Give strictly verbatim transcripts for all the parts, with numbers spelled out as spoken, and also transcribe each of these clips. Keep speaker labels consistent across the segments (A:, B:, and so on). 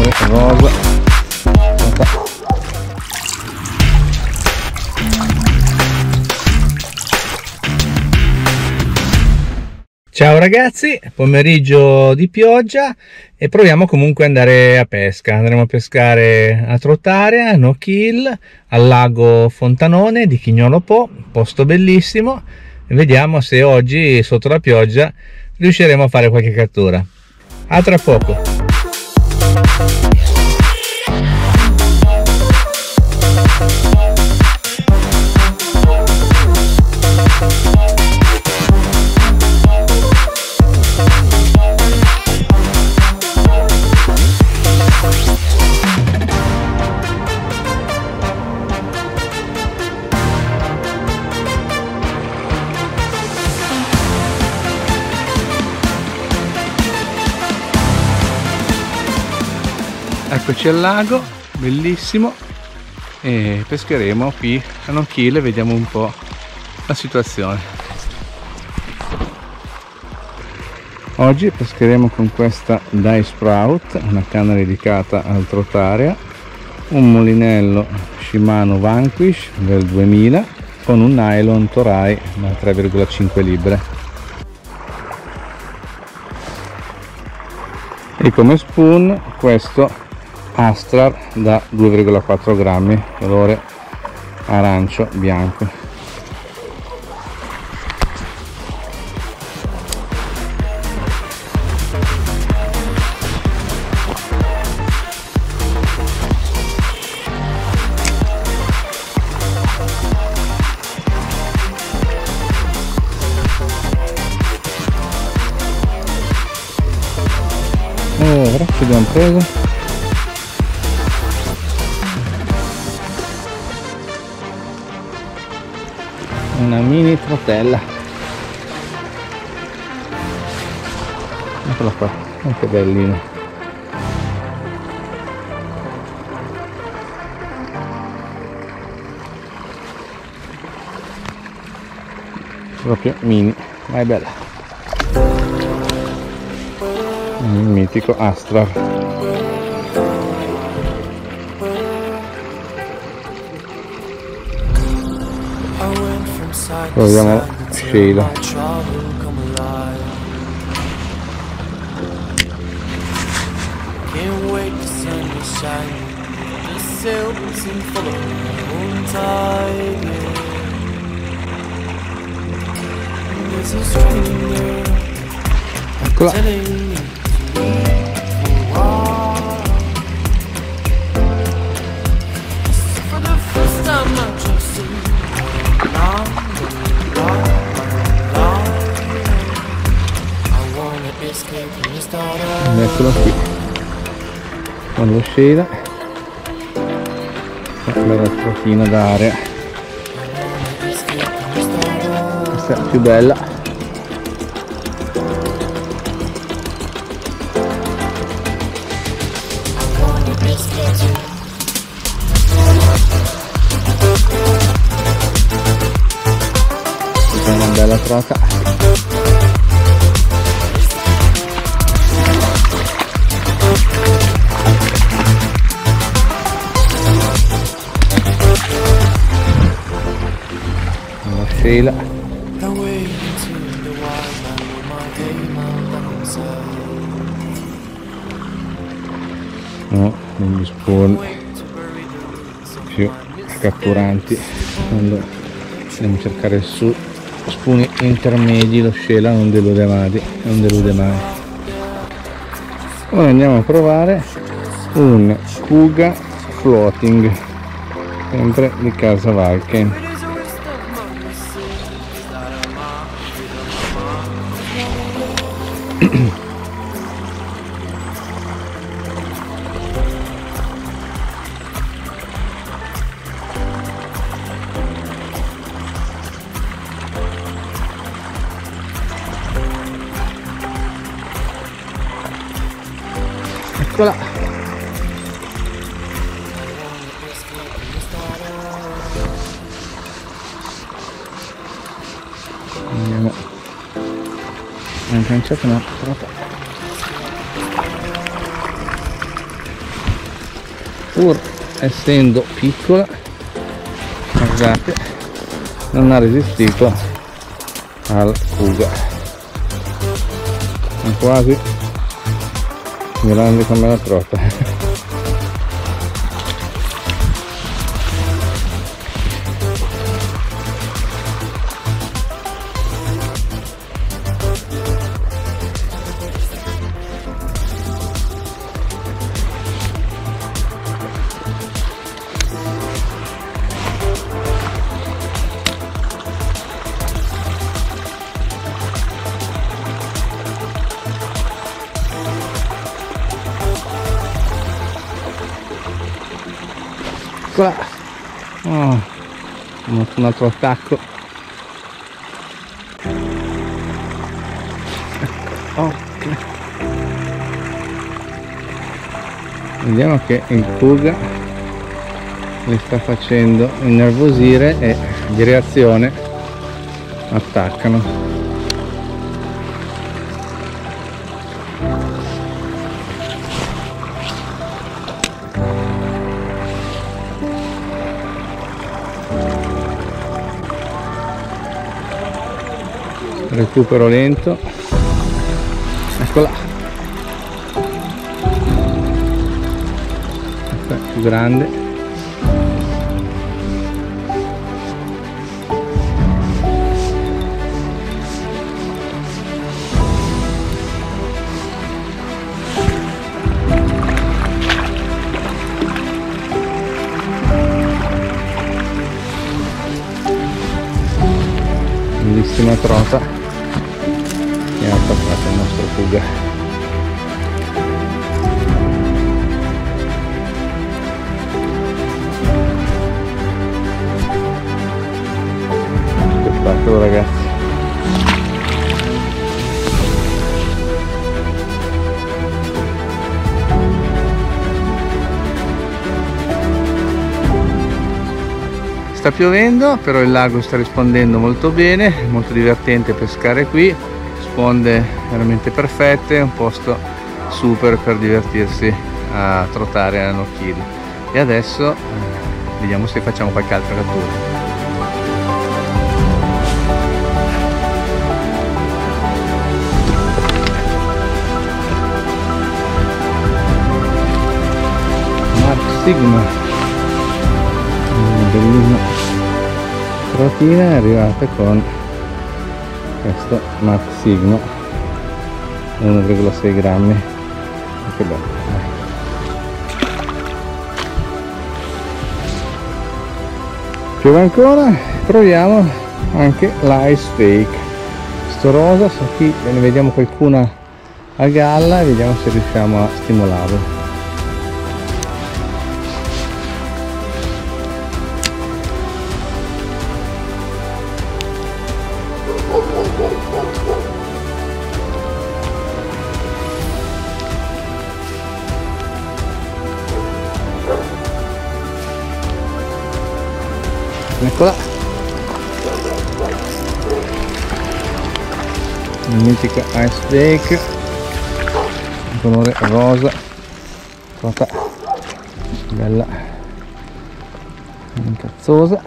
A: rosa. Ciao ragazzi, pomeriggio di pioggia e proviamo comunque ad andare a pesca. Andremo a pescare a Trottaria, no kill, al lago Fontanone di Chignolo Po, posto bellissimo. E vediamo se oggi sotto la pioggia riusciremo a fare qualche cattura. A tra poco. Eccoci al lago, bellissimo, e pescheremo qui a no kill e vediamo un po' la situazione. Oggi pescheremo con questa Dye Sprout, una canna dedicata al Trottaria, un molinello Shimano Vanquish del duemila con un nylon Toray da tre virgola cinque libbre. E come spoon questo Astrar da due virgola quattro grammi, colore arancio bianco. E ora ci abbiamo preso una mini trotella, eccola qua, anche bellina. Proprio mini, ma è bella. Il mitico Astrar. Proviamo Sheila. Eccola. Eccolo qui con lo Sheila, la retropina d'area. Questa è più bella. Questa è una bella troca. Sheila. No, degli spawn più catturanti quando andiamo a cercare su spawn intermedi. Lo Sheila non delude mai, non delude mai. Ora andiamo a provare un Kuga Floating, sempre di casa Valken. Eccola. Andiamo a incanciare una trota. pur essendo piccola, guardate, non ha resistito al fuga. È quasi grande come la trota. Eccola. Oh, ho fatto un altro attacco. Ok. Vediamo che il fuga li sta facendo innervosire e di reazione attaccano. Recupero lento, eccola, questa è più grande, bellissima trota che ha attaccato il nostro fuga. Spettacolo, ragazzi. Sta piovendo, però il lago sta rispondendo molto bene, molto divertente pescare qui. Sponde veramente perfette, un posto super per divertirsi a trotare a no kill. E adesso eh, vediamo se facciamo qualche altra cattura. Mark Sigma, una bellissima trotina, è arrivata con questo Mark Sigma uno virgola sei grammi. Che bello. Piove ancora, proviamo anche l'ice fake, sto rosa, so qui ne vediamo qualcuna a galla e vediamo se riusciamo a stimolarlo. Eccola, la mitica ice flake, colore rosa, trota bella incazzosa,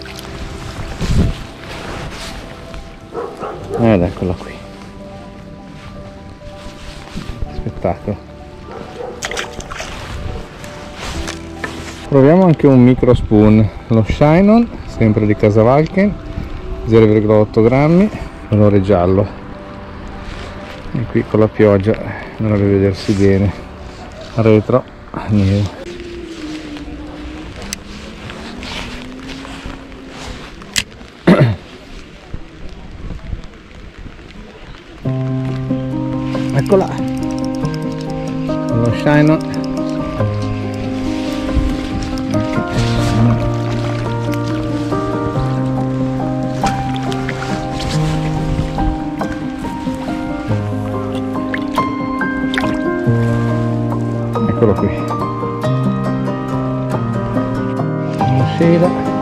A: ed eccola qui, spettacolo. Proviamo anche un micro spoon, lo Shinon, sempre di Casavalken, zero virgola otto grammi, colore giallo. E qui con la pioggia dovrebbe vedersi bene, retro nero. Eccola, lo Shinon. Eccolo qui, una scena.